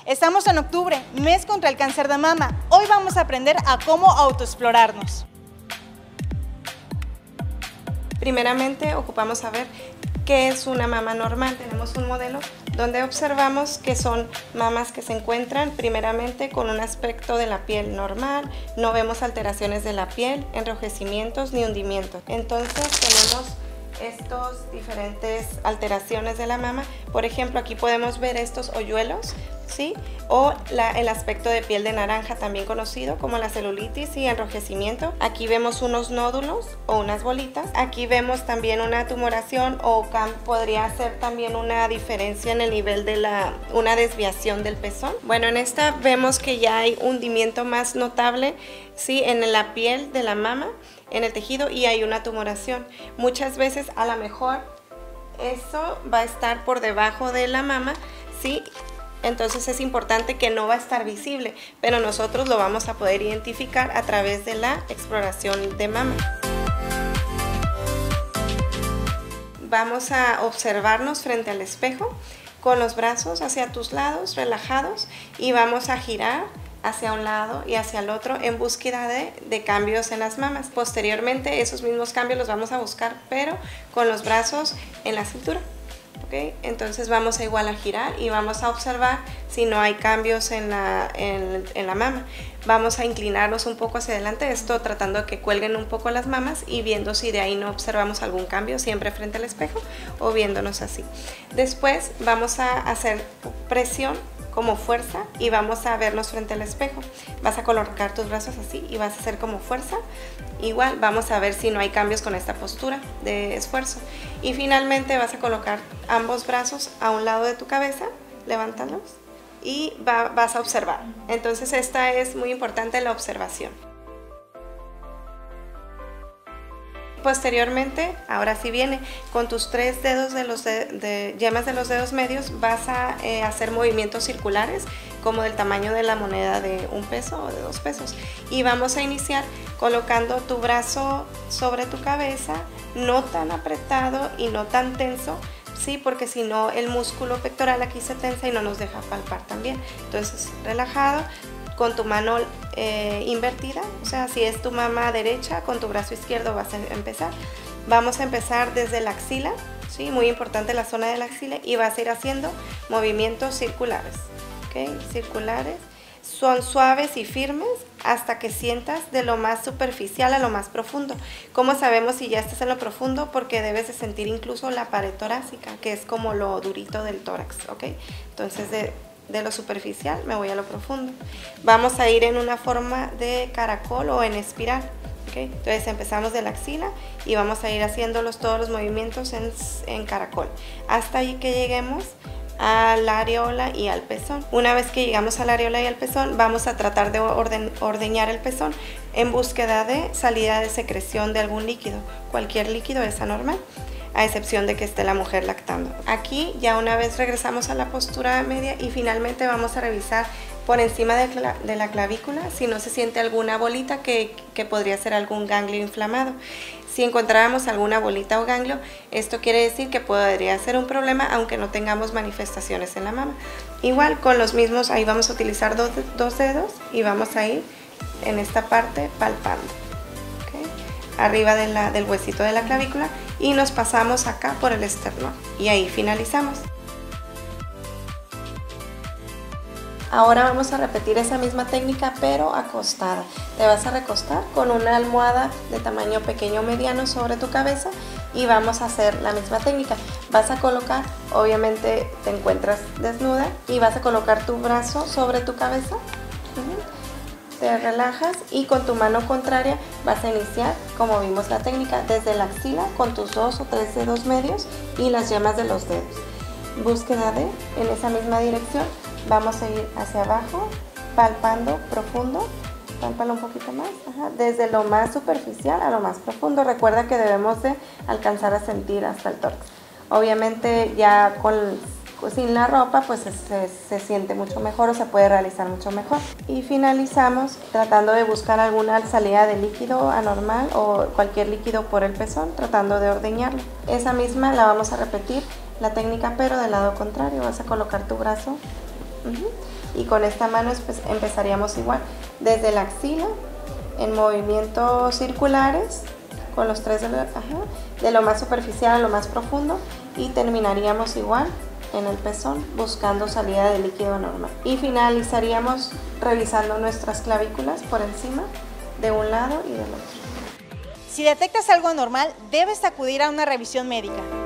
Estamos en octubre, mes contra el cáncer de mama. Hoy vamos a aprender a cómo autoexplorarnos. Primeramente ocupamos saber qué es una mama normal. Tenemos un modelo donde observamos que son mamas que se encuentran primeramente con un aspecto de la piel normal, no vemos alteraciones de la piel, enrojecimientos ni hundimientos. Entonces tenemos estos diferentes alteraciones de la mama. Por ejemplo, aquí podemos ver estos hoyuelos, ¿sí? O el aspecto de piel de naranja, también conocido como la celulitis y enrojecimiento. Aquí vemos unos nódulos o unas bolitas. Aquí vemos también una tumoración o podría ser también una diferencia en el nivel de una desviación del pezón. Bueno, en esta vemos que ya hay hundimiento más notable, ¿sí? En la piel de la mama, en el tejido, y hay una tumoración. Muchas veces a lo mejor eso va a estar por debajo de la mama, ¿sí? Entonces es importante que no va a estar visible, pero nosotros lo vamos a poder identificar a través de la exploración de mama. Vamos a observarnos frente al espejo con los brazos hacia tus lados, relajados, y vamos a girar hacia un lado y hacia el otro en búsqueda de cambios en las mamas. Posteriormente esos mismos cambios los vamos a buscar, pero con los brazos en la cintura. ¿Okay? Entonces vamos a igual a girar y vamos a observar si no hay cambios en la mama. Vamos a inclinarnos un poco hacia adelante, esto tratando de que cuelguen un poco las mamas y viendo si de ahí no observamos algún cambio, siempre frente al espejo o viéndonos así. Después vamos a hacer presión como fuerza y vamos a vernos frente al espejo. Vas a colocar tus brazos así y vas a hacer como fuerza. Igual vamos a ver si no hay cambios con esta postura de esfuerzo. Y finalmente vas a colocar ambos brazos a un lado de tu cabeza, levántalos y vas a observar. Entonces esta es muy importante, la observación. Posteriormente, ahora sí viene, con tus 3 dedos de yemas de los dedos medios vas a hacer movimientos circulares como del tamaño de la moneda de 1 peso o de 2 pesos. Y vamos a iniciar colocando tu brazo sobre tu cabeza, no tan apretado y no tan tenso, ¿sí? Porque si no el músculo pectoral aquí se tensa y no nos deja palpar también. Entonces relajado, con tu mano invertida, o sea, si es tu mama derecha, con tu brazo izquierdo vas a empezar. Vamos a empezar desde la axila, ¿sí? Muy importante la zona de la axila, y vas a ir haciendo movimientos circulares, ¿ok? Circulares, son suaves y firmes hasta que sientas de lo más superficial a lo más profundo. ¿Cómo sabemos si ya estás en lo profundo? Porque debes de sentir incluso la pared torácica, que es como lo durito del tórax, ¿ok? Entonces de lo superficial me voy a lo profundo. Vamos a ir en una forma de caracol o en espiral, ¿okay? Entonces empezamos de la axila y vamos a ir haciendo todos los movimientos en caracol hasta ahí que lleguemos a la areola y al pezón. Una vez que llegamos a la areola y al pezón, vamos a tratar de ordeñar el pezón en búsqueda de salida de secreción de algún líquido. Cualquier líquido es anormal, a excepción de que esté la mujer lactando. Aquí ya una vez regresamos a la postura media y finalmente vamos a revisar por encima de la clavícula si no se siente alguna bolita que podría ser algún ganglio inflamado. Si encontráramos alguna bolita o ganglio, esto quiere decir que podría ser un problema aunque no tengamos manifestaciones en la mama. Igual con los mismos, ahí vamos a utilizar dos dedos y vamos a ir en esta parte palpando, ¿okay? Arriba del huesito de la clavícula, y nos pasamos acá por el esternón y ahí finalizamos. Ahora vamos a repetir esa misma técnica pero acostada. Te vas a recostar con una almohada de tamaño pequeño o mediano sobre tu cabeza y vamos a hacer la misma técnica. Vas a colocar, obviamente te encuentras desnuda, y vas a colocar tu brazo sobre tu cabeza. Te relajas y con tu mano contraria vas a iniciar, como vimos la técnica, desde la axila con tus 2 o 3 dedos medios y las yemas de los dedos. Búsqueda en esa misma dirección. Vamos a ir hacia abajo, palpando profundo, pálpalo un poquito más, desde lo más superficial a lo más profundo. Recuerda que debemos de alcanzar a sentir hasta el tórax. Obviamente ya sin la ropa pues se siente mucho mejor o se puede realizar mucho mejor. Y finalizamos tratando de buscar alguna salida de líquido anormal o cualquier líquido por el pezón, tratando de ordeñarlo. Esa misma la vamos a repetir, la técnica, pero del lado contrario. Vas a colocar tu brazo Y con esta mano pues, empezaríamos igual, desde la axila, en movimientos circulares, con los tres de lo más superficial a lo más profundo, y terminaríamos igual en el pezón, buscando salida de líquido normal. Y finalizaríamos revisando nuestras clavículas por encima, de un lado y del otro. Si detectas algo anormal, debes acudir a una revisión médica.